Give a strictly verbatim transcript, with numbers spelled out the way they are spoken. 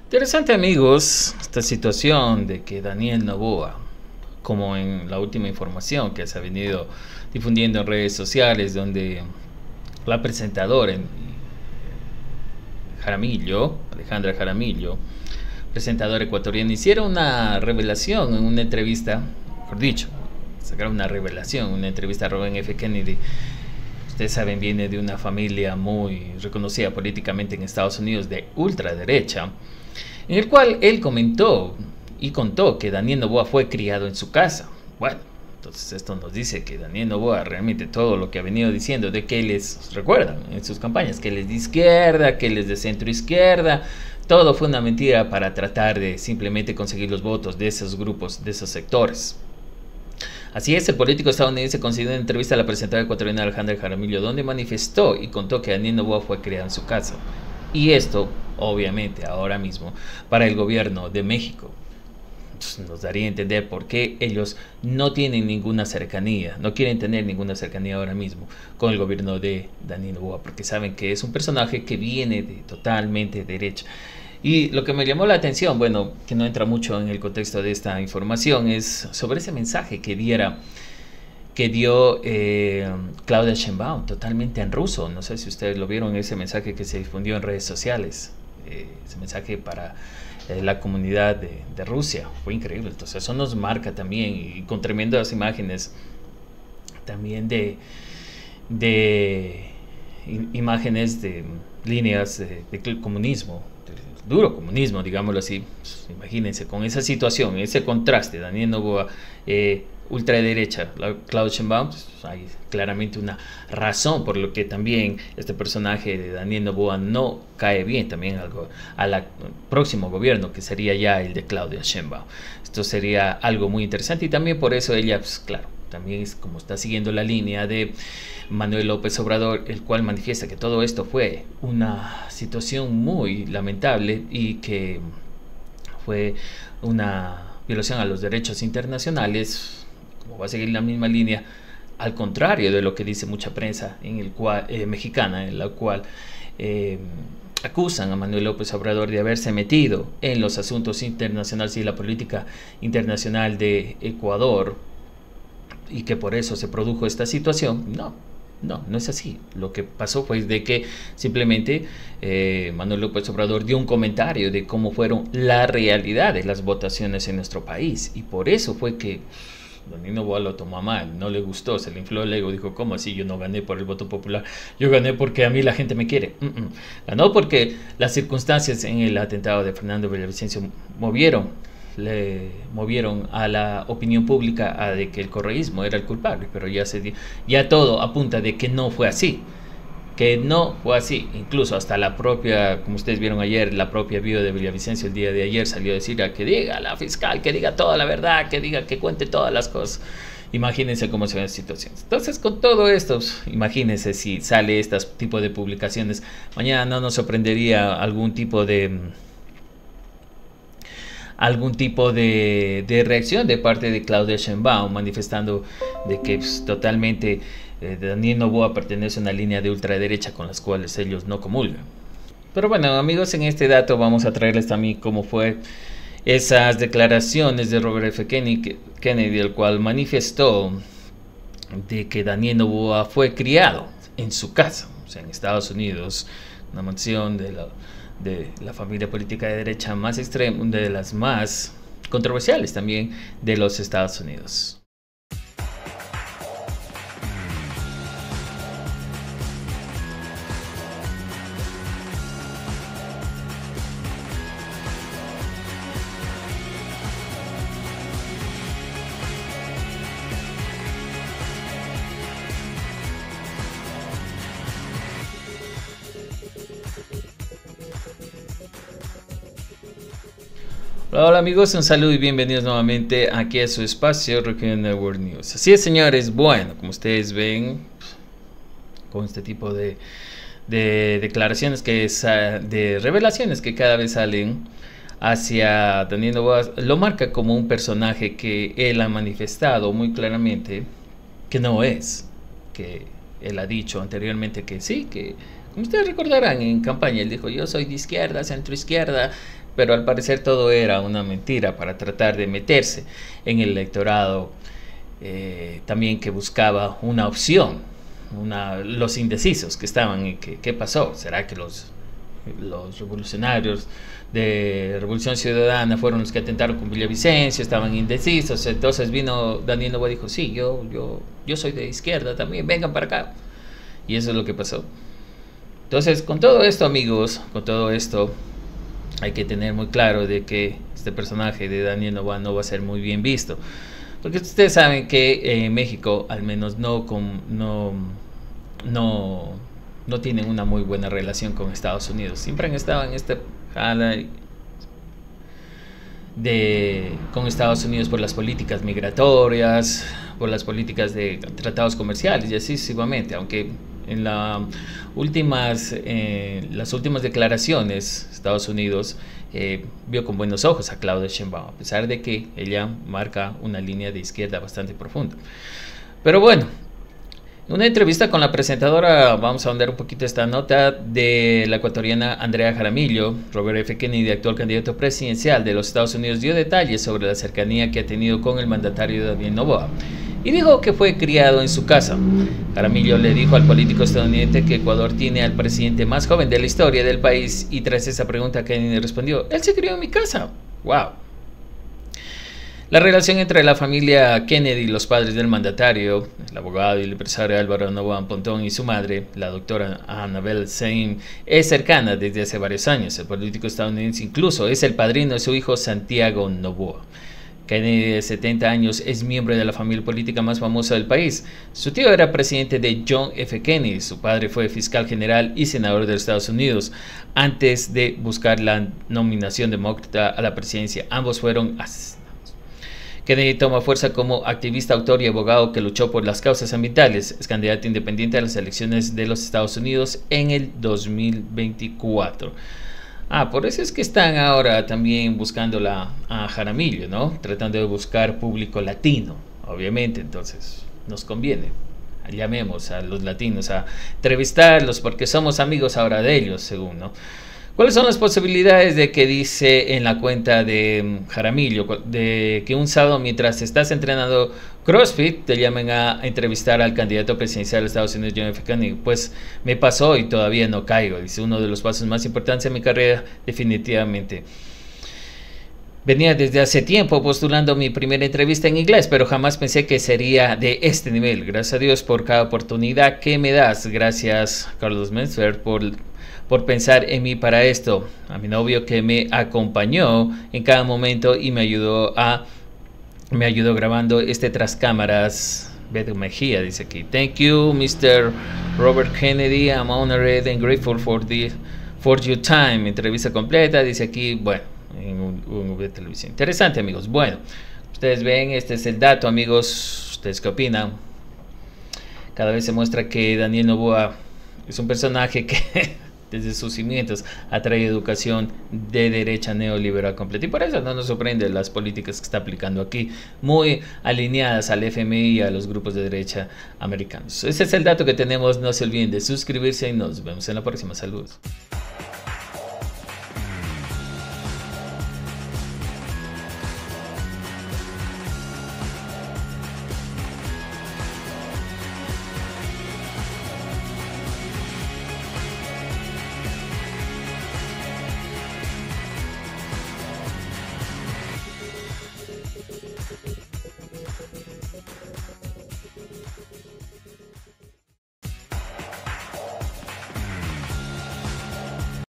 Interesante, amigos, esta situación de que Daniel Noboa, como en la última información que se ha venido difundiendo en redes sociales, donde la presentadora en Jaramillo, Alejandra Jaramillo, presentadora ecuatoriana, hicieron una revelación en una entrevista, mejor dicho, sacaron una revelación, una entrevista a Robert F. Kennedy. Ustedes saben, viene de una familia muy reconocida políticamente en Estados Unidos de ultraderecha, en el cual él comentó y contó que Daniel Noboa fue criado en su casa. Bueno, entonces esto nos dice que Daniel Noboa realmente todo lo que ha venido diciendo de que él es, recuerdan en sus campañas, que él es de izquierda, que él es de centro izquierda, todo fue una mentira para tratar de simplemente conseguir los votos de esos grupos, de esos sectores. Así es, el político estadounidense concedió una entrevista a la presentadora ecuatoriana Alejandra Jaramillo, donde manifestó y contó que Daniel Noboa fue criado en su casa. Y esto, obviamente, ahora mismo, para el gobierno de México, nos daría a entender por qué ellos no tienen ninguna cercanía, no quieren tener ninguna cercanía ahora mismo con el gobierno de Daniel Noboa, porque saben que es un personaje que viene de totalmente derecha. Y lo que me llamó la atención, bueno, que no entra mucho en el contexto de esta información, es sobre ese mensaje que diera que dio eh, Claudia Sheinbaum, totalmente en ruso. No sé si ustedes lo vieron, ese mensaje que se difundió en redes sociales, eh, ese mensaje para eh, la comunidad de, de Rusia. Fue increíble. Entonces eso nos marca también, y con tremendas imágenes también de, de imágenes de líneas de, de comunismo, de duro comunismo, digámoslo así. Pues, imagínense, con esa situación, ese contraste, Daniel Noboa, eh, ultraderecha, Claudia Sheinbaum, pues hay claramente una razón por lo que también este personaje de Daniel Noboa no cae bien también algo al próximo gobierno, que sería ya el de Claudia Sheinbaum. Esto sería algo muy interesante, y también por eso ella, pues claro, también es como está siguiendo la línea de Manuel López Obrador, el cual manifiesta que todo esto fue una situación muy lamentable y que fue una violación a los derechos internacionales. Como va a seguir la misma línea, al contrario de lo que dice mucha prensa en el cual, eh, mexicana, en la cual eh, acusan a Manuel López Obrador de haberse metido en los asuntos internacionales y la política internacional de Ecuador, y que por eso se produjo esta situación. No, no, no es así. Lo que pasó fue de que simplemente eh, Manuel López Obrador dio un comentario de cómo fueron la realidad de las votaciones en nuestro país, y por eso fue que Daniel Noboa lo tomó mal, no le gustó, se le infló el ego, dijo: ¿cómo así? Yo no gané por el voto popular, yo gané porque a mí la gente me quiere. Mm -mm. Ganó porque las circunstancias en el atentado de Fernando Villavicencio movieron, le movieron a la opinión pública a de que el correísmo era el culpable, pero ya se dio, ya todo apunta de que no fue así, que no fue así. Incluso hasta la propia, como ustedes vieron ayer, la propia viuda de Villavicencio el día de ayer salió a decir a que diga a la fiscal, que diga toda la verdad, que diga, que cuente todas las cosas. Imagínense cómo se ven las situaciones. Entonces, con todo esto, imagínense si sale este tipo de publicaciones. Mañana no nos sorprendería algún tipo de algún tipo de, de reacción de parte de Claudia Sheinbaum, manifestando de que pues, totalmente eh, Daniel Noboa pertenece a una línea de ultraderecha con las cuales ellos no comulgan. Pero bueno, amigos, en este dato vamos a traerles también cómo fue esas declaraciones de Robert F. Kennedy, el cual manifestó de que Daniel Noboa fue criado en su casa, o sea, en Estados Unidos, una mansión de la de la familia política de derecha más extrema, de las más controversiales también de los Estados Unidos. Hola amigos, un saludo y bienvenidos nuevamente aquí a su espacio Regional Network News. Así es, señores, bueno, como ustedes ven, con este tipo de, de declaraciones, que es, de revelaciones que cada vez salen hacia Daniel Noboa, lo marca como un personaje que él ha manifestado muy claramente que no es, que él ha dicho anteriormente que sí, que como ustedes recordarán en campaña, él dijo: yo soy de izquierda, centro izquierda, pero al parecer todo era una mentira para tratar de meterse en el electorado, eh, también que buscaba una opción, una, los indecisos que estaban en que, ¿qué pasó? ¿Será que los, los revolucionarios de Revolución Ciudadana fueron los que atentaron con Villavicencio, estaban indecisos? Entonces vino Daniel Noboa y dijo, sí, yo, yo, yo soy de izquierda también, vengan para acá. Y eso es lo que pasó. Entonces, con todo esto, amigos, con todo esto, hay que tener muy claro de que este personaje de Daniel Noboa no va a ser muy bien visto. Porque ustedes saben que en México, al menos no, con, no, no, no tienen una muy buena relación con Estados Unidos. Siempre han estado en esta jala de, con Estados Unidos por las políticas migratorias, por las políticas de tratados comerciales y así sucesivamente, aunque en la últimas, eh, las últimas declaraciones Estados Unidos eh, vio con buenos ojos a Claudia Sheinbaum, a pesar de que ella marca una línea de izquierda bastante profunda. Pero bueno, en una entrevista con la presentadora, vamos a ahondar un poquito esta nota de la ecuatoriana Andrea Jaramillo. Robert F. Kennedy, actual candidato presidencial de los Estados Unidos, dio detalles sobre la cercanía que ha tenido con el mandatario Daniel Noboa y dijo que fue criado en su casa. Jaramillo le dijo al político estadounidense que Ecuador tiene al presidente más joven de la historia del país, y tras esa pregunta Kennedy respondió, él se crió en mi casa. ¡Wow! La relación entre la familia Kennedy y los padres del mandatario, el abogado y el empresario Álvaro Noboa Pontón, y su madre, la doctora Annabel Saim, es cercana desde hace varios años. El político estadounidense incluso es el padrino de su hijo Santiago Noboa. Kennedy, de setenta años, es miembro de la familia política más famosa del país. Su tío era presidente de John F. Kennedy, su padre fue fiscal general y senador de los Estados Unidos. Antes de buscar la nominación demócrata a la presidencia, ambos fueron asesinados. Kennedy toma fuerza como activista, autor y abogado que luchó por las causas ambientales. Es candidato independiente a las elecciones de los Estados Unidos en el dos mil veinticuatro. Ah, por eso es que están ahora también buscando la, a Jaramillo, ¿no? Tratando de buscar público latino, obviamente, entonces nos conviene. Llamemos a los latinos a entrevistarlos porque somos amigos ahora de ellos, según, ¿no? ¿Cuáles son las posibilidades de que dice en la cuenta de Jaramillo, de que un sábado mientras estás entrenando CrossFit te llamen a entrevistar al candidato presidencial de Estados Unidos, John F. Kennedy? Pues me pasó y todavía no caigo. Dice, uno de los pasos más importantes en mi carrera, definitivamente. Venía desde hace tiempo postulando mi primera entrevista en inglés, pero jamás pensé que sería de este nivel. Gracias a Dios por cada oportunidad que me das. Gracias, Carlos Metzger, por... por pensar en mí para esto, a mi novio que me acompañó en cada momento y me ayudó a me ayudó grabando este tras cámaras. Beto Mejía dice aquí, thank you mister Robert Kennedy, I'm honored and grateful for the for your time. Entrevista completa, dice aquí, bueno, en un, un V televisión. Interesante, amigos. Bueno, ustedes ven, este es el dato, amigos. ¿Ustedes qué opinan? Cada vez se muestra que Daniel Noboa es un personaje que desde sus cimientos ha traído educación de derecha neoliberal completa, y por eso no nos sorprende las políticas que está aplicando aquí, muy alineadas al F M I y a los grupos de derecha americanos. Ese es el dato que tenemos. No se olviden de suscribirse y nos vemos en la próxima. Saludos.